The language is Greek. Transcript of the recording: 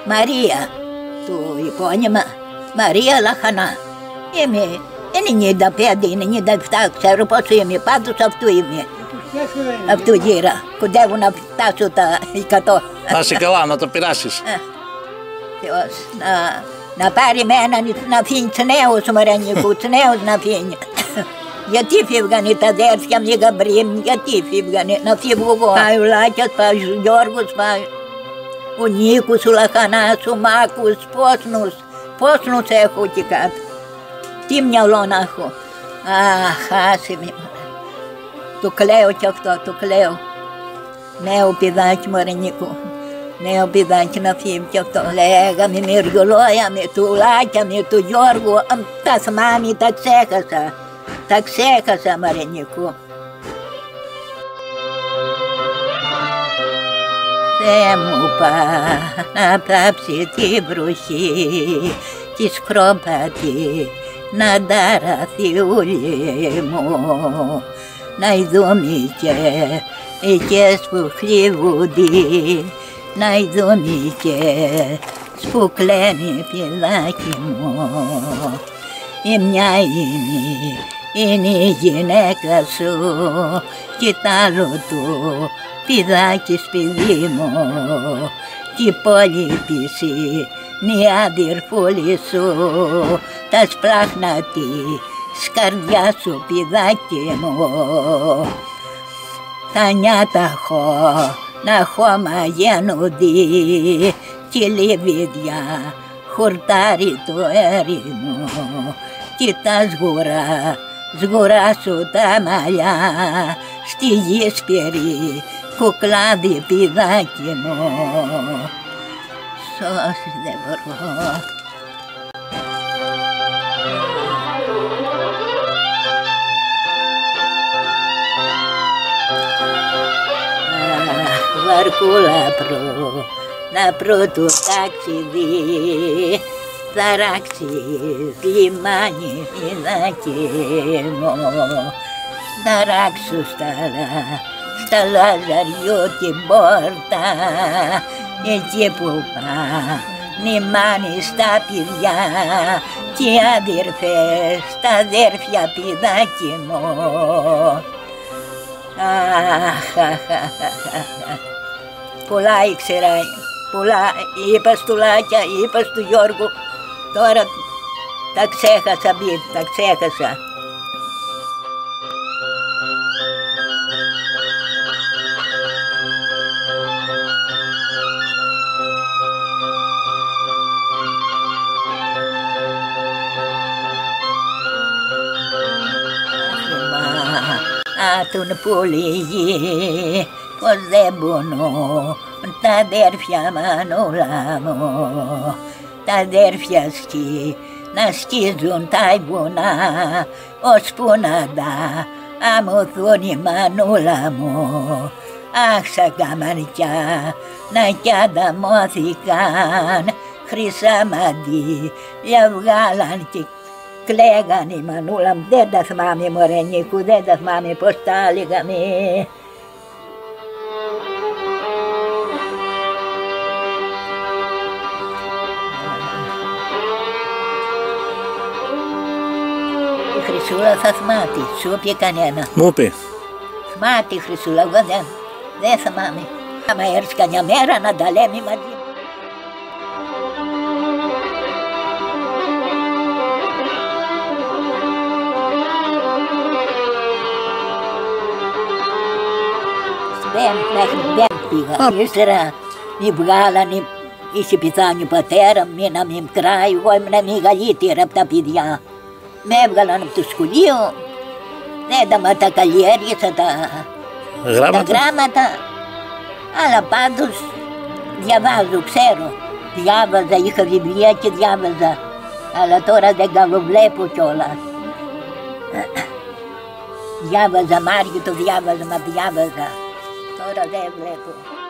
Мария, то и понима, Мария лахана. Ими, не да педи, не да так, се рупосу ими, паду са в ту ими. В ту дира, куде вона тасута и като. Να είσαι καλά, να το περάσεις. Να πάρει μένα να φύγει νέος μωρένικους, νέος να φύγει. Γιατί φύγανε τα αδέρφια μου, Γαμπρίμ, γιατί φύγανε, να φύγω εγώ. Πάει ο Λάκιας, πάει ο Γιώργος, πάει ο Νίκος, ο Λαχανάς, ο Μάκος, πόσνους έχω και κάτω. Τι μυαλό να έχω. Αχ, άσε με. Το κλαίω κι αυτό, το κλαίω. Νέο παιδάκι μωρένικο. Νέο παιδάκι να φύγει κι αυτό. Λέγαμε με ριολόια, με του Λάκια, με του Γιώργου. Τα θυμάμαι, τα ξέχασα. Τα ξέχασα, Μαρενικό. Θεέ μου να πάψει την βροχή τη σκρόπατη, να ταραθεί ούλη μου, να ειδούμε και εκείνες που χλιβούνται, να ειδούμε και που κλαίνει παιδάκι μου. Η μια είναι η γυναίκα σου κι τ' άλλο του παιδάκι σπίτι μου κι η υπόλοιπη είναι η αδερφούλη σου τα σπλάχνα της καρδιάς σου παιδάκι μου. Τα νιάτα έχω να χωμαγένονται κι λιβίδια χορτάρι το έρημο κι τα σγουρά σου τα μαλλιά στη γη σπερί κουκλάδι παιδάκι μου. Σώσει δεν μπορώ. Αχ, βαρκούλα να πρώτο ταξιδί θα ράξεις λιμάνι παιδάκι μου. Θα ράξω στα Λαζαριό την πόρτα εκεί που νημάνει στα παιδιά και οι αδερφές, τα αδέρφια παιδάκι μου. Πολλά ήξερα, πολλά είπα στο Λάκια, είπα στο Γιώργο. Τώρα τα ξέχασα, τα ξέχασα. Τον πουλίγει, πως δεν πονώ τα αδέρφια Μανούλα μου. Τα αδέρφια να σκίζουν τα βουνά, ώσπου να τα αμωθούν η Μανούλα μου. Αχ, σαν καμαριά να κι ανταμώθηκαν, χρυσά μαντήλια βγάλαν και κλαίγαν η Μανούλα μου. Δεν τα θυμάμαι, μωρέ Νίκου, δεν τα θυμάμαι πως τα έλεγαμε. Η Χρυσούλα θα θυμάται, σου είπε κανένα. Μου είπε. Θυμάται η Χρυσούλα, εγώ δεν θυμάμαι. Άμα έρθει κανιά μέρα να τα λέμε μαζί. Δεν πήγα. Ύστερα με βγάλανε, είχε πεθάνει ο πατέρα μου, μείναμε μικρά, εγώ ήμουν μεγαλύτερα από τα παιδιά. Με έβγαλαν από το σχολείο, δεν τα καλλιέργησα τα γράμματα, αλλά πάντως διαβάζω, ξέρω. Διάβαζα, είχα βιβλία και διάβαζα, αλλά τώρα δεν καλοβλέπω κιόλας. Διάβαζα Μάριο, το διάβαζα, μα διάβαζα. Τώρα δεν βλέπω.